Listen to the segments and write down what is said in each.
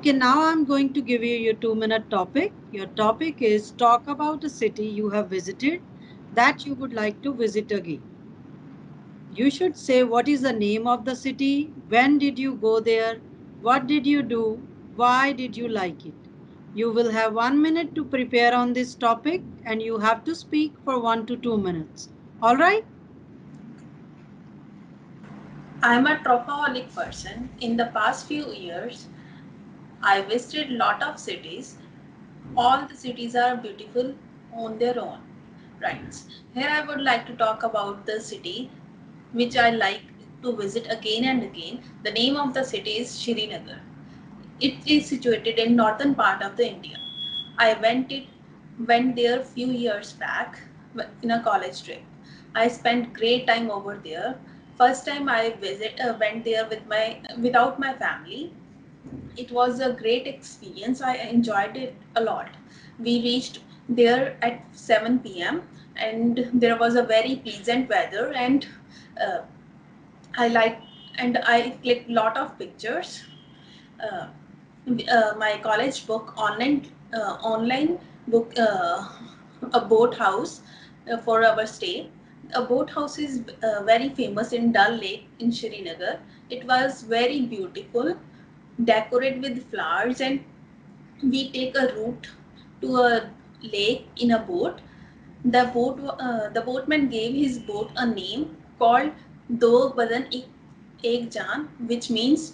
Okay, now I'm going to give you your 2 minute topic. Your topic is talk about a city you have visited that you would like to visit again. You should say what is the name of the city, when did you go there, what did you do, why did you like it. You will have 1 minute to prepare on this topic and you have to speak for 1 to 2 minutes. All right? I'm a tropaholic person. In the past few years, I visited a lot of cities. All the cities are beautiful on their own. Right. Here I would like to talk about the city which I like to visit again and again. The name of the city is Srinagar. It is situated in northern part of the India. I went there few years back in a college trip. I spent great time over there. First time I went there without my family. It was a great experience. I enjoyed it a lot. We reached there at 7 p.m. and there was a very pleasant weather and uh, I like and I clicked lot of pictures. Uh, my college book online book a boat house for our stay. A boat house is very famous in Dal Lake in Srinagar. It was very beautiful, decorated with flowers, and we take a route to a lake in a boat. The boatman gave his boat a name called Do Badan Ek Jaan, which means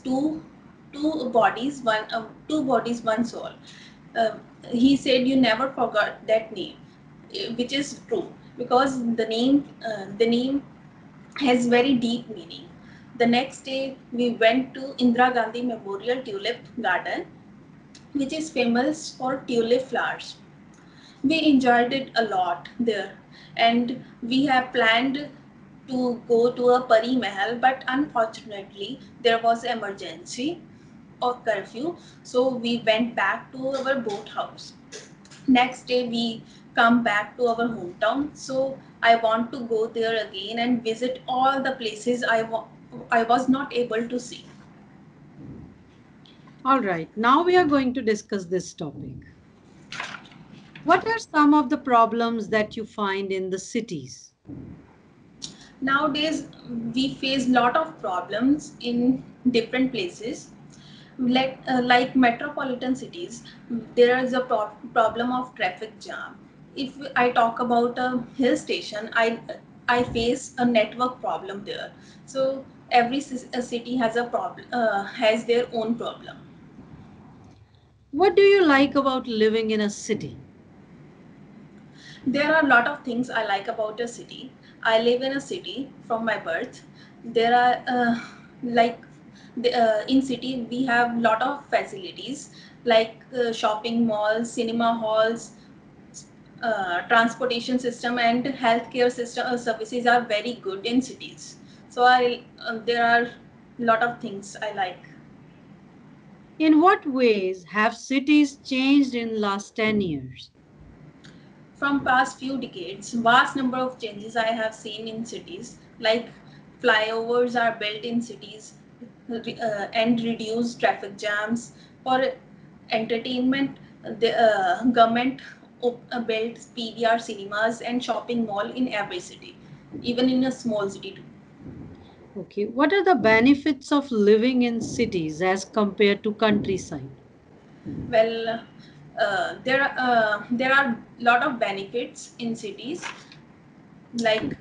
two bodies, one soul. Uh, he said you never forgot that name, which is true because the name has very deep meaning. The next day we went to Indira Gandhi Memorial Tulip Garden, which is famous for tulip flowers. We enjoyed it a lot there, and we have planned to go to a Pari Mahal, but unfortunately there was emergency or curfew, so we went back to our boat house. Next day we come back to our hometown, so I want to go there again and visit all the places I was not able to see. All right, now we are going to discuss this topic. What are some of the problems that you find in the cities? Nowadays we face lot of problems in different places, like metropolitan cities. There is a problem of traffic jam. If I talk about a hill station, I face a network problem there. So every a city has a problem, has their own problem. What do you like about living in a city? There are a lot of things I like about a city. I live in a city from my birth. There are like in city we have lot of facilities like shopping malls, cinema halls, transportation system, and healthcare system services are very good in cities. So I there are lot of things I like. In what ways have cities changed in last 10 years? From past few decades, vast number of changes I have seen in cities, like flyovers are built in cities and reduce traffic jams. For entertainment, the government built PVR cinemas and shopping mall in every city, even in a small city too. Okay, what are the benefits of living in cities as compared to countryside? Well, there are lot of benefits in cities, like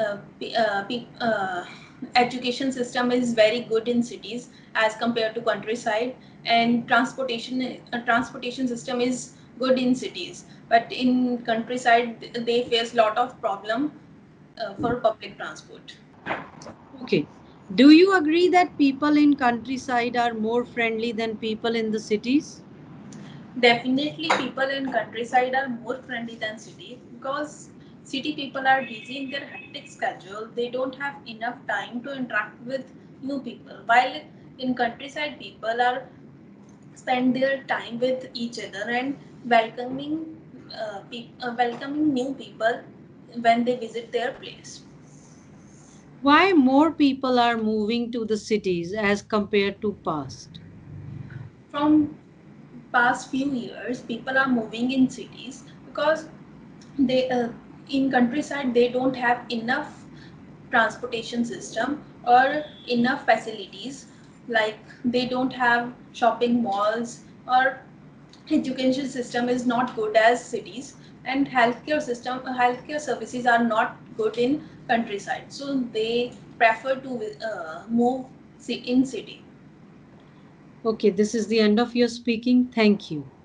education system is very good in cities as compared to countryside, and transportation system is good in cities, but in countryside they face lot of problem for public transport. Okay, do you agree that people in countryside are more friendly than people in the cities? Definitely, people in countryside are more friendly than city because city people are busy in their hectic schedule. They don't have enough time to interact with new people. While in countryside, people are spend their time with each other and welcoming new people when they visit their place. Why more people are moving to the cities as compared to past? From past few years people are moving in cities because they in countryside they don't have enough transportation system or enough facilities, like they don't have shopping malls, or education system is not good as cities, and healthcare services are not good in countryside, so they prefer to move in city. Okay, this is the end of your speaking. Thank you.